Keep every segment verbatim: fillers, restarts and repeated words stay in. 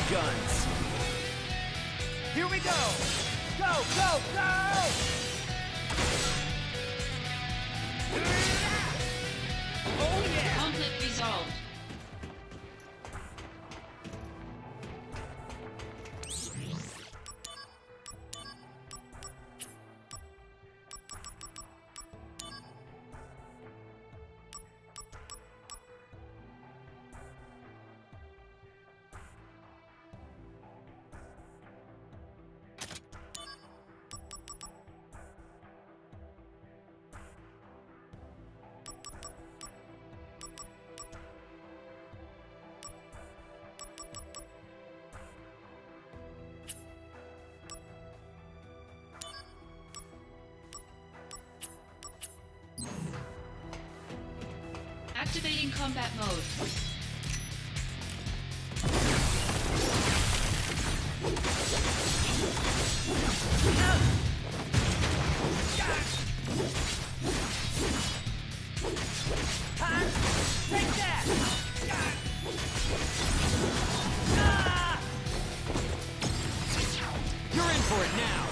guns. Here we go! Go, go, go! Oh yeah! Conflict resolved. Activating combat mode. Take that! You're in for it now!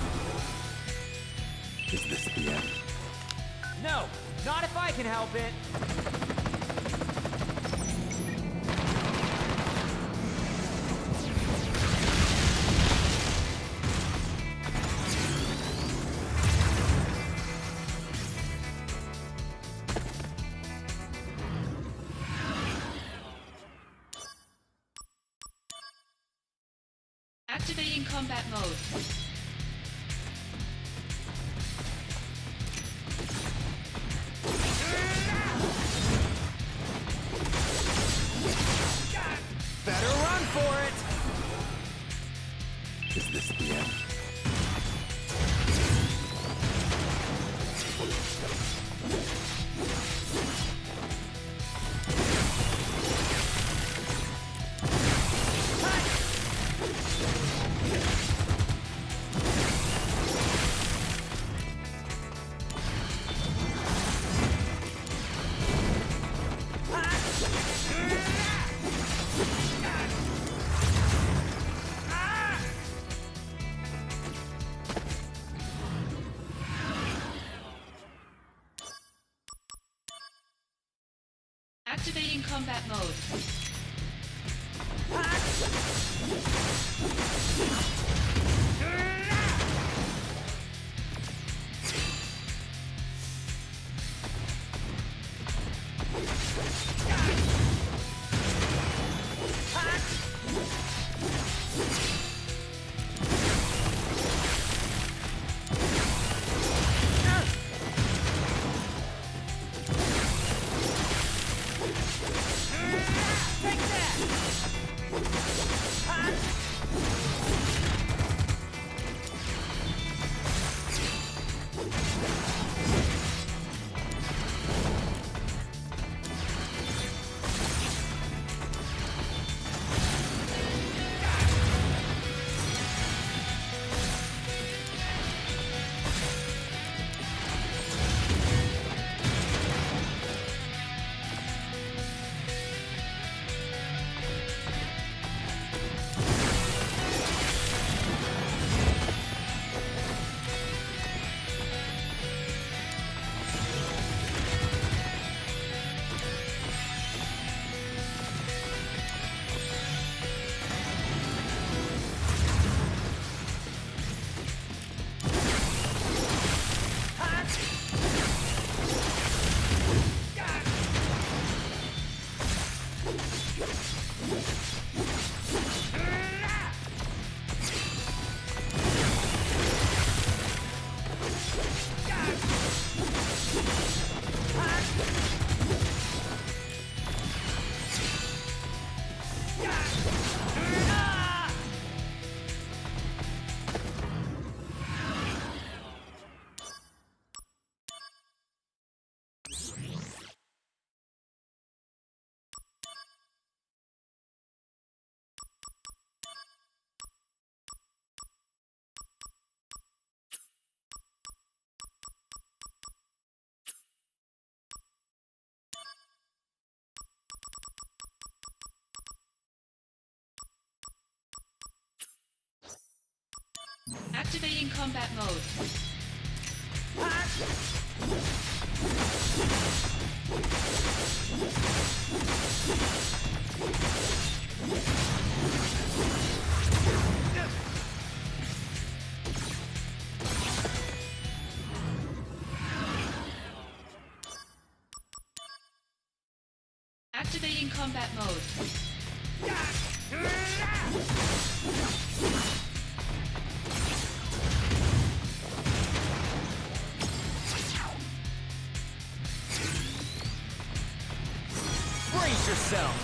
Is this the end? No, not if I can help it! Activating combat mode. Better run for it! Is this the end? Activating combat mode. Take that! Activating combat mode. Activating combat mode. Brace yourself.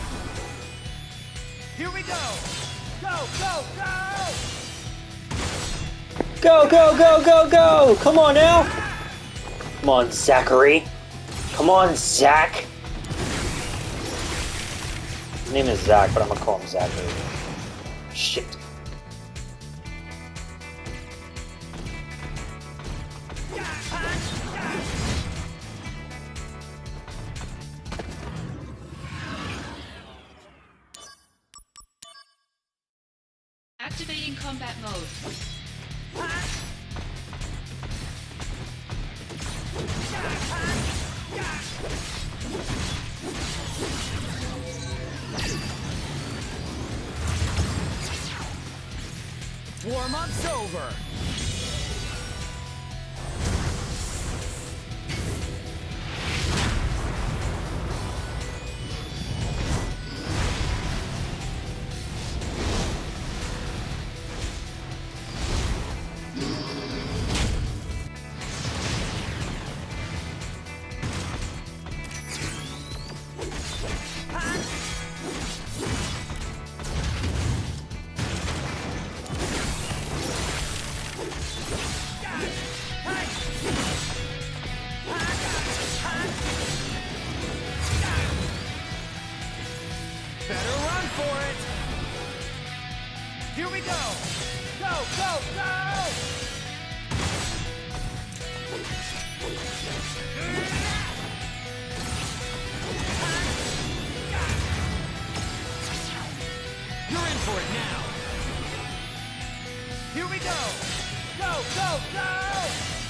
Here we go. Go, go, go! Go, go, go, go, go! Come on now! Come on, Zachary. Come on, Zach. His name is Zach, but I'm gonna call him Zachary. Shit. Activating combat mode. Warm-up's over. Better run for it. Here we go. Go, go, go! You're in for it now. Here we go. Go, go, go!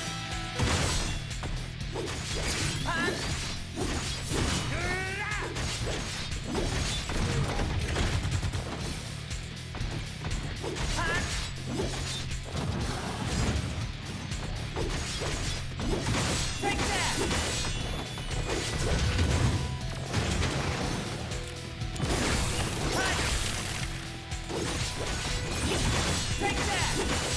Take that! Take that!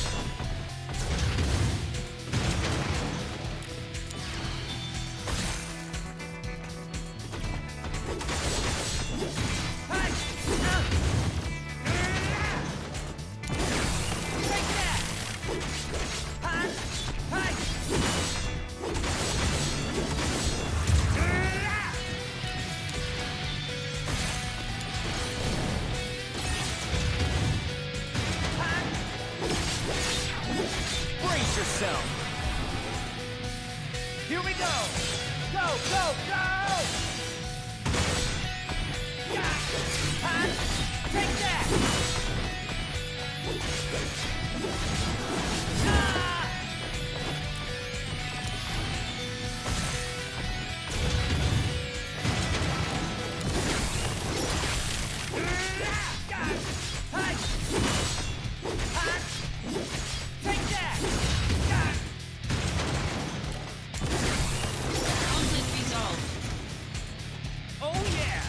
Brace yourself. Here we go. Go, go, go! Take that! Ah! Take that! Conflict resolved. Oh yeah!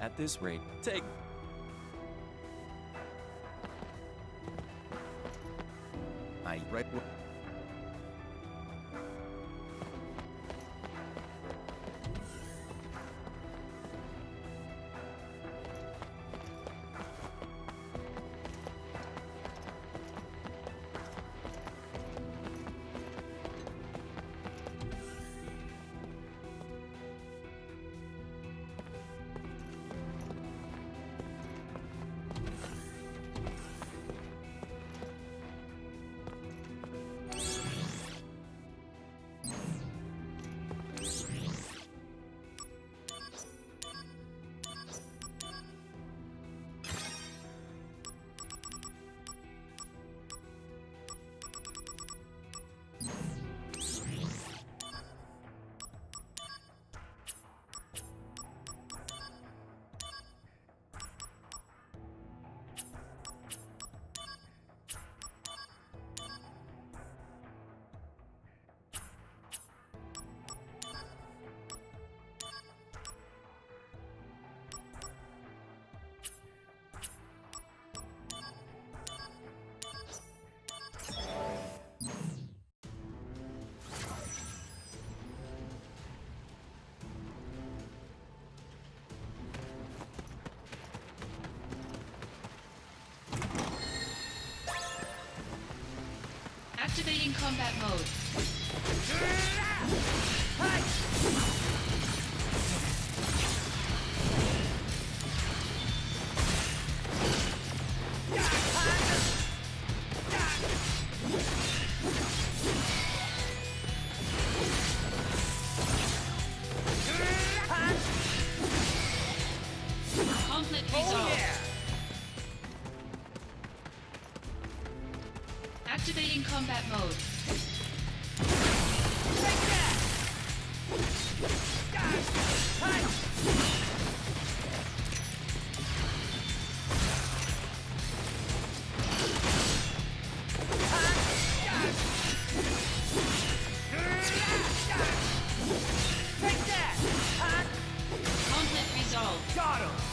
At this rate, take... I right... Activating combat mode. Conflict Oh resolved. yeah! Activating combat mode. Take that! Punch! Take that! Conflict resolved. Got him!